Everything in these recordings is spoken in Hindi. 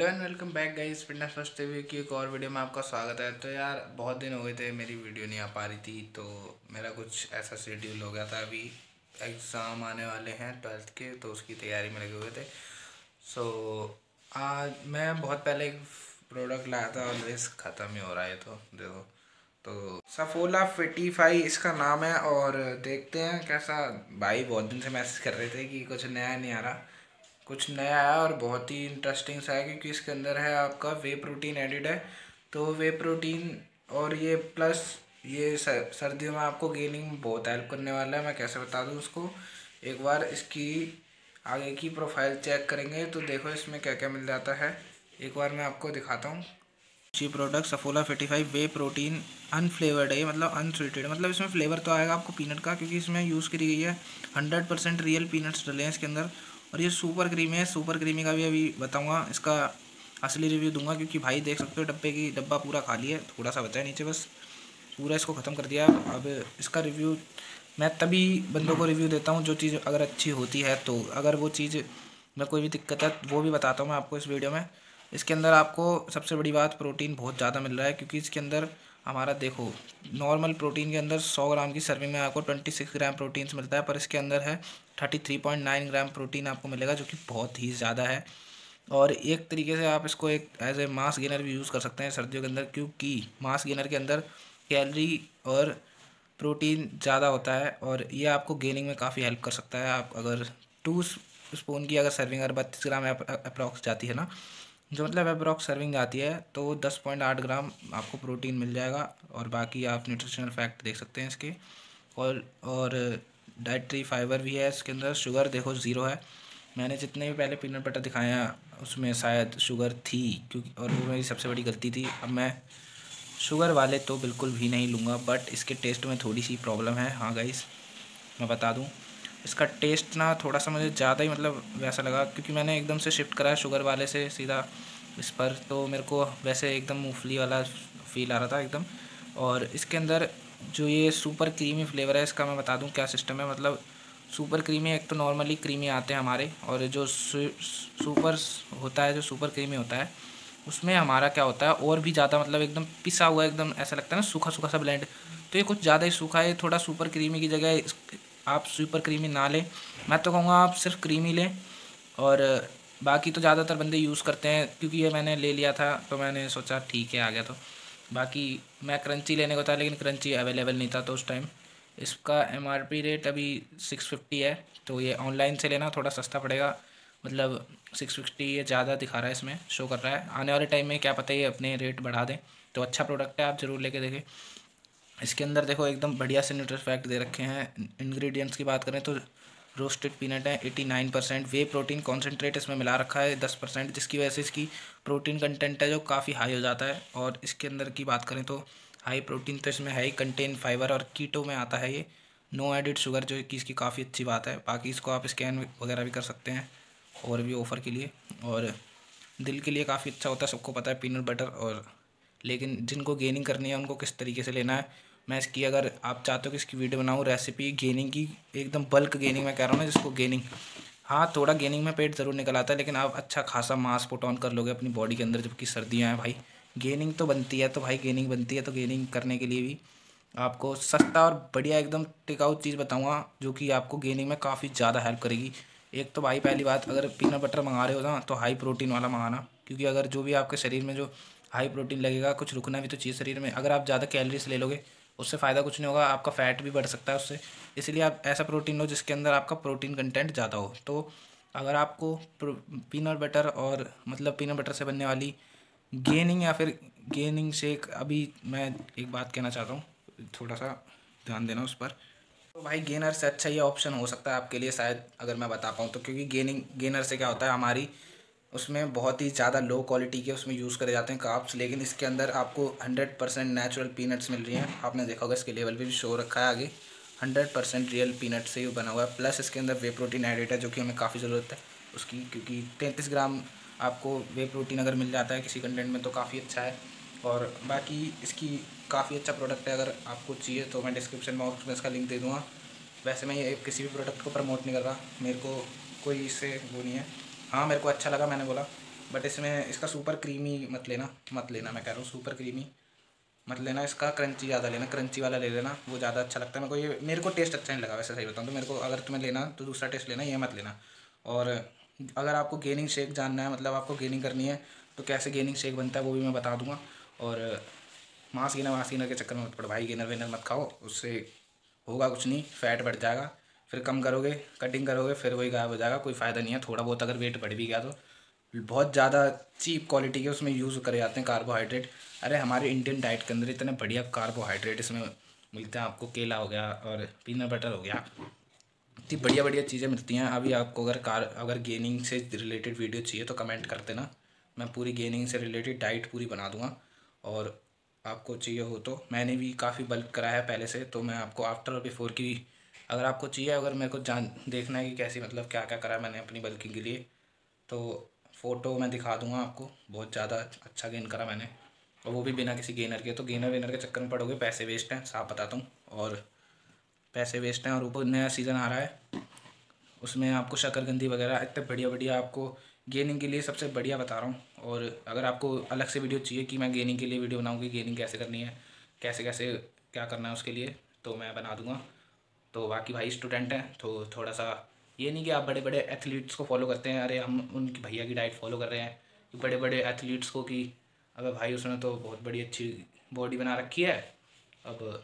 And welcome back guys, fitness first TV की एक और वीडियो में आपका स्वागत है। तो यार बहुत दिन हो गए थे, मेरी वीडियो नहीं आ पा रही थी, तो मेरा कुछ ऐसा शेड्यूल हो गया था। अभी एग्ज़ाम आने वाले हैं 12th के, तो उसकी तैयारी में लगे हुए थे। सो आज मैं बहुत पहले एक प्रोडक्ट लाया था और इस ख़त्म ही हो रहा है। तो देखो, तो सफोला फिटिफाई इसका नाम है और देखते हैं कैसा। भाई बहुत दिन से मैसेज कर रहे थे कि कुछ नया नहीं आ रहा। कुछ नया है और बहुत ही इंटरेस्टिंग सा है, क्योंकि इसके अंदर है आपका वे प्रोटीन एडिड है। तो वे प्रोटीन और ये प्लस ये सर्दियों में आपको गेनिंग में बहुत हेल्प करने वाला है। मैं कैसे बता दूँ उसको, एक बार इसकी आगे की प्रोफाइल चेक करेंगे तो देखो इसमें क्या क्या मिल जाता है। एक बार मैं आपको दिखाता हूँ। जी product Saffola 55 whey protein unflavoured है, मतलब अनस्वीटेड, मतलब इसमें फ्लेवर तो आएगा आपको पीनट का, क्योंकि इसमें यूज़ करी गई है 100% रियल पीनट्स डले हैं इसके अंदर। और ये सुपर क्रीमी है। सुपर क्रीमी का भी अभी बताऊंगा, इसका असली रिव्यू दूंगा, क्योंकि भाई देख सकते हो डब्बा पूरा खाली है, थोड़ा सा बचा है नीचे, बस पूरा इसको ख़त्म कर दिया। अब इसका रिव्यू मैं तभी बंदों को रिव्यू देता हूँ जो चीज़ अगर अच्छी होती है, तो अगर वो चीज़ में कोई भी दिक्कत है वो भी बताता हूँ मैं आपको इस वीडियो में। इसके अंदर आपको सबसे बड़ी बात, प्रोटीन बहुत ज़्यादा मिल रहा है, क्योंकि इसके अंदर हमारा देखो नॉर्मल प्रोटीन के अंदर 100 ग्राम की सर्विंग में आपको 26 ग्राम प्रोटीन्स मिलता है, पर इसके अंदर है 33.9 ग्राम प्रोटीन आपको मिलेगा, जो कि बहुत ही ज़्यादा है। और एक तरीके से आप इसको एक एज ए मास गेनर भी यूज़ कर सकते हैं सर्दियों के अंदर, क्योंकि मास गेनर के अंदर कैलोरी और प्रोटीन ज़्यादा होता है और ये आपको गेनिंग में काफ़ी हेल्प कर सकता है। आप अगर 2 स्पून की अगर सर्विंग अगर 32 ग्राम अप्रॉक्स जाती है ना, जो मतलब अप्रॉक्स सर्विंग आती है, तो 10.8 ग्राम आपको प्रोटीन मिल जाएगा। और बाकी आप न्यूट्रिशनल फैक्ट देख सकते हैं इसके। और डाइट्री फाइबर भी है इसके अंदर। शुगर देखो ज़ीरो है। मैंने जितने भी पहले पीनट बटर दिखाए हैं उसमें शायद शुगर थी, क्योंकि और वो मेरी सबसे बड़ी गलती थी। अब मैं शुगर वाले तो बिल्कुल भी नहीं लूँगा, बट इसके टेस्ट में थोड़ी सी प्रॉब्लम है। हाँ गाइस, मैं बता दूँ, इसका टेस्ट ना थोड़ा सा मुझे ज़्यादा ही मतलब वैसा लगा, क्योंकि मैंने एकदम से शिफ्ट करा है शुगर वाले से सीधा इस पर, तो मेरे को वैसे एकदम मूंगफली वाला फील आ रहा था एकदम। और इसके अंदर जो ये सुपर क्रीमी फ्लेवर है इसका, मैं बता दूं क्या सिस्टम है। मतलब सुपर क्रीमी, एक तो नॉर्मली क्रीमी आते हैं हमारे, और जो सुपर होता है, जो सुपर क्रीमी होता है, उसमें हमारा क्या होता है और भी ज़्यादा, मतलब एकदम पिसा हुआ, एकदम ऐसा लगता है ना सूखा सूखा सा ब्लेंड। तो ये कुछ ज़्यादा ही सूखा है, थोड़ा सुपर क्रीमी की जगह आप सुपर क्रीमी ना लें। मैं तो कहूँगा आप सिर्फ क्रीमी लें। और बाकी तो ज़्यादातर बंदे यूज़ करते हैं, क्योंकि ये मैंने ले लिया था तो मैंने सोचा ठीक है आ गया। तो बाकी मैं क्रंची लेने को था, लेकिन क्रंची अवेलेबल नहीं था, तो उस टाइम इसका MRP रेट अभी 650 है। तो ये ऑनलाइन से लेना थोड़ा सस्ता पड़ेगा, मतलब 650 ये ज़्यादा दिखा रहा है, इसमें शो कर रहा है। आने वाले टाइम में क्या पता ये अपने रेट बढ़ा दें, तो अच्छा प्रोडक्ट है, आप ज़रूर लेके देखें। इसके अंदर देखो एकदम बढ़िया से न्यूट्रिशन फैक्ट दे रखे हैं। इंग्रेडिएंट्स की बात करें तो रोस्टेड पीनट है 89%, वे प्रोटीन कॉन्सेंट्रेट इसमें मिला रखा है 10%, जिसकी वजह से इसकी प्रोटीन कंटेंट है जो काफ़ी हाई हो जाता है। और इसके अंदर की बात करें तो हाई प्रोटीन तो इसमें है ही, कंटेन फाइबर और कीटो में आता है ये, नो एडिड शुगर, जो कि इसकी काफ़ी अच्छी बात है। बाकी इसको आप स्कैन वगैरह भी कर सकते हैं और भी ऑफ़र के लिए, और दिल के लिए काफ़ी अच्छा होता है, सबको पता है पीनट बटर। और लेकिन जिनको गेनिंग करनी है उनको किस तरीके से लेना है, मैं इसकी, अगर आप चाहते हो कि इसकी वीडियो बनाऊँ रेसिपी गेनिंग की, एकदम बल्क गेनिंग मैं कह रहा हूँ ना जिसको गेनिंग, हाँ थोड़ा गेनिंग में पेट ज़रूर निकल आता है, लेकिन आप अच्छा खासा मास पुट ऑन कर लोगे अपनी बॉडी के अंदर, जबकि सर्दियाँ हैं भाई, गेनिंग तो बनती है, तो भाई गेनिंग बनती है, तो गेनिंग करने के लिए भी आपको सस्ता और बढ़िया एकदम टिकाऊ चीज़ बताऊँगा, जो कि आपको गेनिंग में काफ़ी ज़्यादा हेल्प करेगी। एक तो भाई पहली बात, अगर पीनट बटर मंगा रहे हो ना तो हाई प्रोटीन वाला मंगाना, क्योंकि अगर जो भी आपके शरीर में जो हाई प्रोटीन लगेगा, कुछ रुकना भी तो चाहिए शरीर में। अगर आप ज़्यादा कैलोरीज ले लोगे उससे फ़ायदा कुछ नहीं होगा, आपका फ़ैट भी बढ़ सकता है उससे। इसलिए आप ऐसा प्रोटीन लो जिसके अंदर आपका प्रोटीन कंटेंट ज़्यादा हो। तो अगर आपको पीनट बटर और मतलब पीनट बटर से बनने वाली गेनिंग या फिर गेनिंग शेक, अभी मैं एक बात कहना चाहता हूँ, थोड़ा सा ध्यान देना उस पर। तो भाई गेनर से अच्छा ये ऑप्शन हो सकता है आपके लिए शायद, अगर मैं बता पाऊँ तो, क्योंकि गेनर से क्या होता है, हमारी उसमें बहुत ही ज़्यादा लो क्वालिटी के उसमें यूज़ करे जाते हैं कार्ब्स, लेकिन इसके अंदर आपको 100% नेचुरल पीनट्स मिल रही हैं। आपने देखा होगा इसके लेवल पे भी शो रखा है आगे, 100% रियल पीनट से ही बना हुआ है। प्लस इसके अंदर वे प्रोटीन एडिड है, जो कि हमें काफ़ी ज़रूरत है उसकी, क्योंकि 33 ग्राम आपको वे प्रोटीन अगर मिल जाता है किसी कंटेंट में तो काफ़ी अच्छा है। और बाकी इसकी काफ़ी अच्छा प्रोडक्ट है, अगर आपको चाहिए तो मैं डिस्क्रिप्शन बॉक्स में इसका लिंक दे दूँगा। वैसे मैं ये किसी भी प्रोडक्ट को प्रमोट नहीं कर रहा, मेरे को कोई इससे वो नहीं है। हाँ मेरे को अच्छा लगा, मैंने बोला, बट इसमें इसका सुपर क्रीमी मत लेना मैं कह रहा हूँ, सुपर क्रीमी मत लेना, इसका क्रंची ज़्यादा लेना, क्रंची वाला ले लेना, वो ज़्यादा अच्छा लगता है मेरे को। ये मेरे को टेस्ट अच्छा नहीं लगा वैसे, सही बताऊँ तो। मेरे को अगर तुम्हें लेना तो दूसरा टेस्ट लेना, ये मत लेना। और अगर आपको गेनिंग शेक जानना है, मतलब आपको गेनिंग करनी है, तो कैसे गेनिंग शेक बनता है वो भी मैं बता दूंगा। और मांस गेनर के चक्कर में मत पड़ो भाई, गेनर वेनर मत खाओ, उससे होगा कुछ नहीं, फैट बढ़ जाएगा, फिर कम करोगे, कटिंग करोगे, फिर वही गायब हो जाएगा, कोई फ़ायदा नहीं है। थोड़ा बहुत अगर वेट बढ़ भी गया तो बहुत ज़्यादा चीप क्वालिटी के उसमें यूज़ करे जाते हैं कार्बोहाइड्रेट। अरे हमारे इंडियन डाइट के अंदर इतने बढ़िया कार्बोहाइड्रेट इसमें मिलते हैं आपको, केला हो गया और पीनट बटर हो गया, इतनी बढ़िया बढ़िया चीज़ें मिलती हैं। अभी आपको अगर गेनिंग से रिलेटेड वीडियो चाहिए तो कमेंट कर देना, मैं पूरी गेनिंग से रिलेटेड डाइट पूरी बना दूंगा। और आपको चाहिए हो तो मैंने भी काफ़ी बल्क करा है पहले से, तो मैं आपको आफ्टर और बिफोर की, अगर आपको चाहिए, अगर मेरे को जान देखना है कि कैसी, मतलब क्या क्या करा है मैंने अपनी बल्किंग के लिए, तो फ़ोटो मैं दिखा दूंगा आपको। बहुत ज़्यादा अच्छा गेन करा मैंने, और वो भी बिना किसी गेनर के। तो गेनर वेनर के चक्कर में पड़ोगे, पैसे वेस्ट हैं, साफ बताता हूँ, और पैसे वेस्ट हैं। और ऊपर नया सीज़न आ रहा है, उसमें आपको शकरकंदी वगैरह इतने बढ़िया बढ़िया आपको गेनिंग के लिए सबसे बढ़िया बता रहा हूँ। और अगर आपको अलग से वीडियो चाहिए कि मैं गेनिंग के लिए वीडियो बनाऊँ कि गेनिंग कैसे करनी है, कैसे कैसे क्या करना है उसके लिए, तो मैं बना दूँगा। तो बाकी भाई स्टूडेंट हैं तो थोड़ा सा ये नहीं कि आप बड़े बड़े एथलीट्स को फॉलो करते हैं, अरे हम उनकी भैया की डाइट फॉलो कर रहे हैं, कि बड़े बड़े एथलीट्स को, कि अगर भाई उसने तो बहुत बड़ी अच्छी बॉडी बना रखी है, अब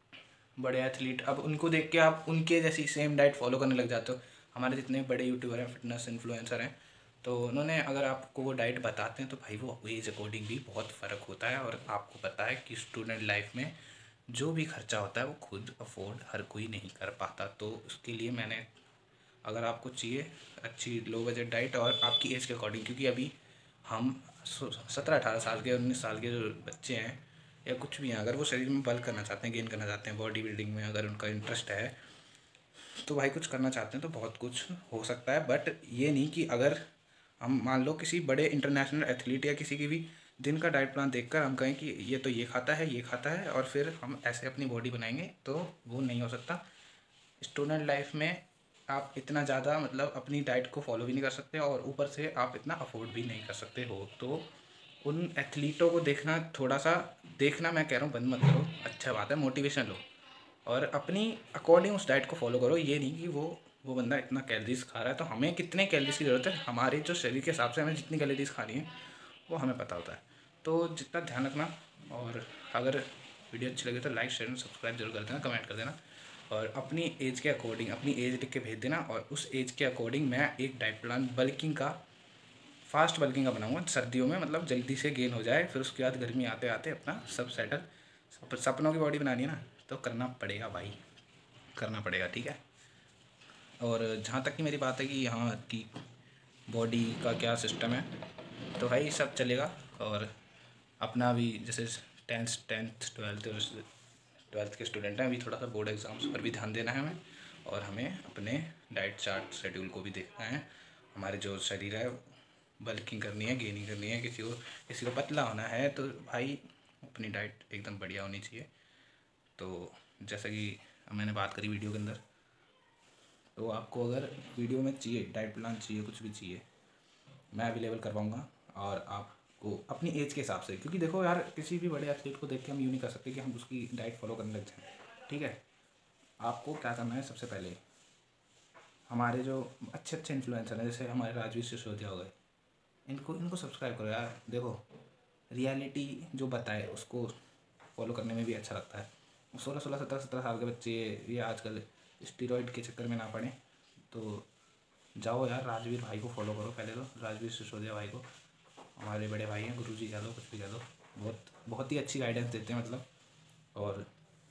बड़े एथलीट, अब उनको देख के आप उनके जैसी सेम डाइट फॉलो करने लग जाते हो। हमारे जितने बड़े यूट्यूबर हैं, फिटनेस इन्फ्लुएंसर हैं, तो उन्होंने अगर आपको वो डाइट बताते हैं तो भाई वो एज अकॉर्डिंग भी बहुत फ़र्क होता है। और आपको पता है कि स्टूडेंट लाइफ में जो भी खर्चा होता है वो खुद अफोर्ड हर कोई नहीं कर पाता। तो उसके लिए मैंने, अगर आपको चाहिए अच्छी लो बजट डाइट और आपकी एज के अकॉर्डिंग, क्योंकि अभी हम 17-18 साल के, 19 साल के जो बच्चे हैं या कुछ भी हैं, अगर वो शरीर में बल्क करना चाहते हैं, गेन करना चाहते हैं, बॉडी बिल्डिंग में अगर उनका इंटरेस्ट है, तो भाई कुछ करना चाहते हैं तो बहुत कुछ हो सकता है। बट ये नहीं कि अगर हम मान लो किसी बड़े इंटरनेशनल एथलीट या किसी की भी दिन का डाइट प्लान देखकर हम कहें कि ये तो ये खाता है, ये खाता है, और फिर हम ऐसे अपनी बॉडी बनाएंगे, तो वो नहीं हो सकता। स्टूडेंट लाइफ में आप इतना ज़्यादा, मतलब अपनी डाइट को फॉलो भी नहीं कर सकते, और ऊपर से आप इतना अफोर्ड भी नहीं कर सकते हो। तो उन एथलीटों को देखना, थोड़ा सा देखना मैं कह रहा हूँ बंद मत करो, अच्छा बात है, मोटिवेशन लो और अपनी अकॉर्डिंग उस डाइट को फॉलो करो। ये नहीं कि वो बंदा इतना कैलोरीज खा रहा है तो हमें कितने कैलोरीज की ज़रूरत है, हमारे जो शरीर के हिसाब से हमें जितनी कैलोरीज खानी है वो हमें पता होता है। तो जितना ध्यान रखना। और अगर वीडियो अच्छी लगे तो लाइक शेयर और सब्सक्राइब जरूर कर देना, कमेंट कर देना, और अपनी एज के अकॉर्डिंग अपनी एज लिख के भेज देना, और उस एज के अकॉर्डिंग मैं एक डाइट प्लान बल्किंग का, फास्ट बल्किंग का बनाऊंगा सर्दियों में, मतलब जल्दी से गेन हो जाए, फिर उसके बाद गर्मी आते आते अपना सब सेटल। सपनों की बॉडी बनानी है ना, तो करना पड़ेगा भाई, करना पड़ेगा, ठीक है। और जहाँ तक कि मेरी बात है कि हाँ कि बॉडी का क्या सिस्टम है, तो भाई सब चलेगा। और अपना भी जैसे टेंथ ट्वेल्थ के स्टूडेंट हैं, अभी थोड़ा सा बोर्ड एग्ज़ाम्स पर भी ध्यान देना है हमें, और हमें अपने डाइट चार्ट शेड्यूल को भी देखना है। हमारे जो शरीर है, बल्किंग करनी है, गेनिंग करनी है, किसी को पतला होना है, तो भाई अपनी डाइट एकदम बढ़िया होनी चाहिए। तो जैसा कि मैंने बात करी वीडियो के अंदर, तो आपको अगर वीडियो में चाहिए, डाइट प्लान चाहिए, कुछ भी चाहिए, मैं अवेलेबल करवाऊँगा। और आपको अपनी एज के हिसाब से, क्योंकि देखो यार, किसी भी बड़े एथलीट को देख के हम यूँ नहीं कर सकते कि हम उसकी डाइट फॉलो करने लग जाएँ, ठीक है। आपको क्या करना है, सबसे पहले हमारे जो अच्छे अच्छे इन्फ्लुएंसर हैं, जैसे हमारे राजवीर सिसोदिया हो गए, इनको इनको सब्सक्राइब करो यार। देखो रियलिटी जो बताए उसको फॉलो करने में भी अच्छा लगता है। 16-16, 17-17 साल के बच्चे ये आजकल स्टीरॉइड के चक्कर में ना पड़े, तो जाओ यार राजवीर भाई को फॉलो करो पहले तो, राजवीर सिसोदिया भाई को, हमारे बड़े भाई हैं, गुरुजी कह लो, कुछ भी कह लो, बहुत बहुत ही अच्छी गाइडेंस देते हैं मतलब। और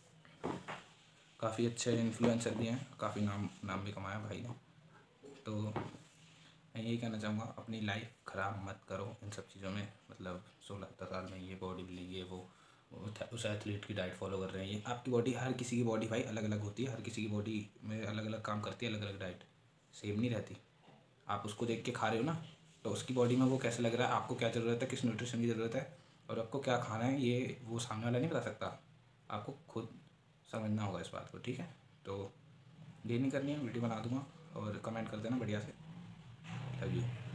काफ़ी अच्छे इन्फ्लुएंसर भी हैं, काफ़ी नाम नाम भी कमाया भाई ने। तो मैं यही कहना चाहूँगा, अपनी लाइफ ख़राब मत करो इन सब चीज़ों में, मतलब 16-17 साल में ये बॉडी बिल्डिंग, ये वो उस एथलीट की डाइट फॉलो कर रहे हैं। ये आपकी बॉडी, हर किसी की बॉडी भाई अलग अलग होती है, हर किसी की बॉडी में अलग अलग काम करती है, अलग अलग डाइट सेम नहीं रहती। आप उसको देख के खा रहे हो ना, तो उसकी बॉडी में वो कैसे लग रहा है, आपको क्या ज़रूरत है, किस न्यूट्रिशन की ज़रूरत है, और आपको क्या खाना है, ये वो सामने वाला नहीं बता सकता, आपको खुद समझना होगा इस बात को, ठीक है। तो ये नहीं करनी है, वीडियो बना दूँगा और कमेंट कर देना बढ़िया से। Love you.